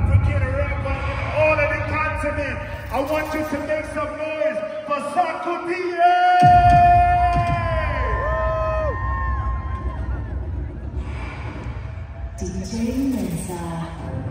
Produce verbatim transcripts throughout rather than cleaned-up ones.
African rapper in all of the continent. I want you to make some noise for Sarkodie! D J Mensa.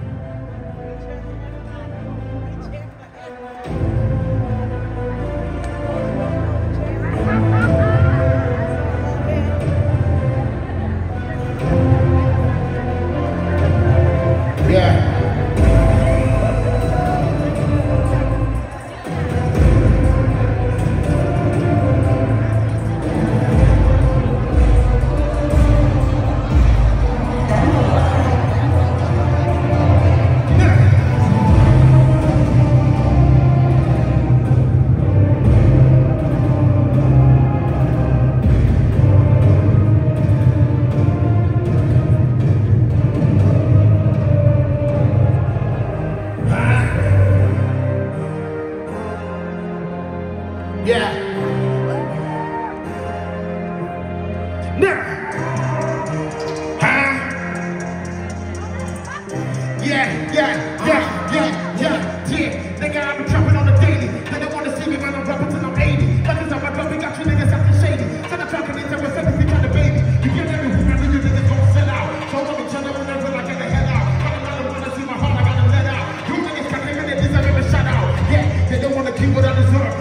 Yeah. Now. Huh? Yeah, yeah, yeah, yeah, yeah, yeah. Nigga, I be jumping on the daily. They don't wanna see me when I'm rapping till I'm eighty. But this time I got, we got you niggas acting shady. So the talking into a second, we got the baby. You get every who I you niggas gon' sell out. So I'm each other whenever I get the hell out. I don't wanna see my heart, I gotta let out. You niggas can't even they deserve a shout out. Yeah, they don't wanna keep what I deserve.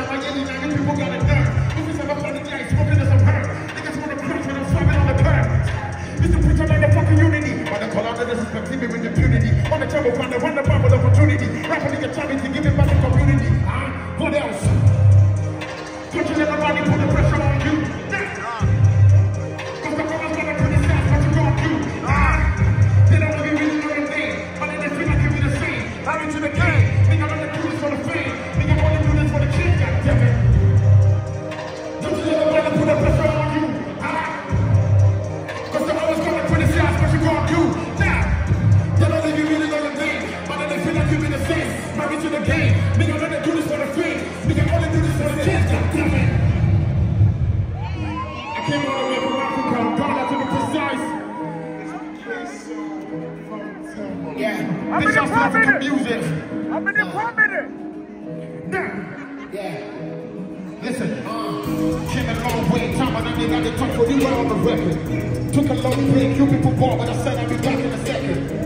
With impunity, on the trouble find the wonderful opportunity. Rapping your time to give it back to the community. Huh? What else? Don't you let nobody put the pressure on you? Cause the brothers gonna put this out, what you gonna do? Ah, they don't really really know the thing, but then they feel like you be the same. I'm into the game, think I'm gonna do this for the fame. Think I'm gonna do this for the kids, goddammit. Don't you let nobody put the pressure on you? Ah, cause the brothers gonna put this out, what you gonna do? To the game, nigga, let them do this for the fame. Nigga, only do this for the kids, goddammit. I came all the way from Africa, I'm Ghana to be precise. Yeah, this is African music. I'm in the prominent. Now, yeah. Listen, uh, came a long way, time and I ain't got the touch for you on the record. Took a long break, you people bought, but I said I'll be back in a second.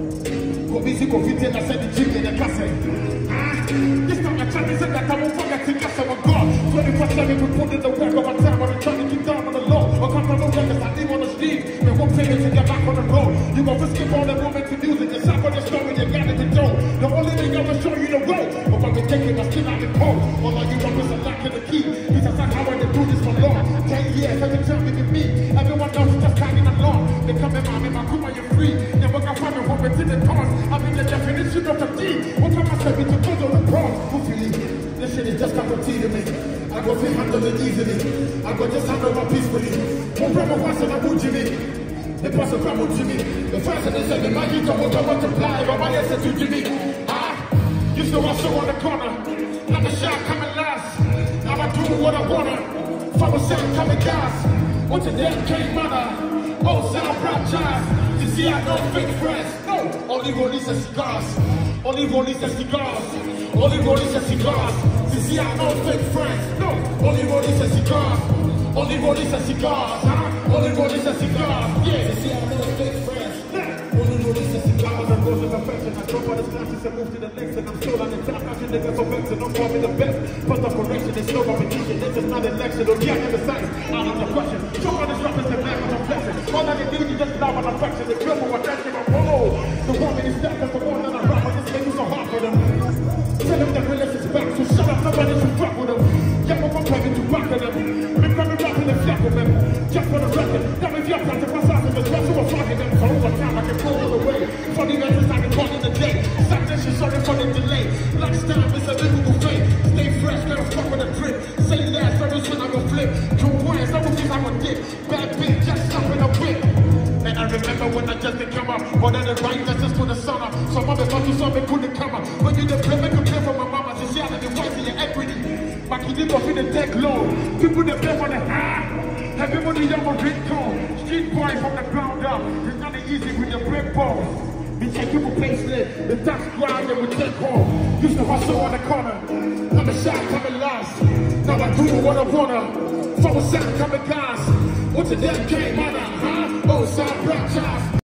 Go busy, go fit in, I said the gym in the cassette. Ah, this time I tried to say that I won't forget to guess I'm a god. twenty-four seven, we put in the work over time, I'm trying to keep down on the low. I come from the records, I live on the street. We won't pay me to get back on the road. You go risk it all the moment to music, the sound of the story, you got it to do. The only thing I will show you the road. But when we take it, I still out the cold. All of you rappers are lacking the key. This is like how I do this for long. Ten years, every time we can meet. Everyone else is just tagging along. They come in, I'm in my crew, you're free. Never got fun and what in the cause. I'm in the definition of the D. What time I step into good on the cross? Who feel it? This shit is just cup of tea to me. I go fit handle it easily. I go just handle my peacefully. One brother wants and I put Jimmy. The person from Jimmy. The first and the second, my heat of what I multiply. But my answer to Jimmy. Ah, used to hustle on the corner. Now the shot coming last. Now I do what I wanna. From a second coming gas. What's a damn came manner? Oh, sound franchise. You see, I don't fake friends. No, only release the cigars. Only release the cigars. Only release the cigars. You see, I don't fake friends. No, only release the cigars. Only release the cigars. Huh? Only release the cigars. Yeah, you see, I don't fake friends. Only release the cigars. I rose to perfection. I drop all the classes and move to the next. And I'm still on the top. I should niggas so vexed. And I'm forming the best. But the correction is no competition. This is not election. Don't get in the sights. Out of the question. Show all these rappers the man with a blessing. All I can do is just love and affection. The triple attention of oh, the woman is dead. That's the one that I rap. I just make it so hard for them. Tell them that realness is back. So shut up. Nobody should fuck with them. Yeah, I'm coming to back with them. We're coming back in the flat with them. Just for the record. That means you're trying to pass out. Because once you were fucking them. So over time I can pull all the way. Funny events I can call in the day. Stagnation, sorry for the delay. Lunchtime is a little fake. Stay fresh, never fuck with a drip. Say less, very soon I will flip. Two words, I will feel like a dick. Bad bitch, just stop in a whip. And I remember when I just didn't come up. But then the right, that's just for the sun up. So mother thought you saw me couldn't come up. When you didn't play, make a play for my mama. She said that the white in your equity. My kid didn't go in the deck low. People that play for the ah. Everybody young on big tone. Street boy from the ground up. It's not easy with your break balls. We take people payslip, the dust grind and we take home. Used to hustle on the corner, coming shot, coming last. Now I do what I wanna, forward sound coming gas. What's a damn game?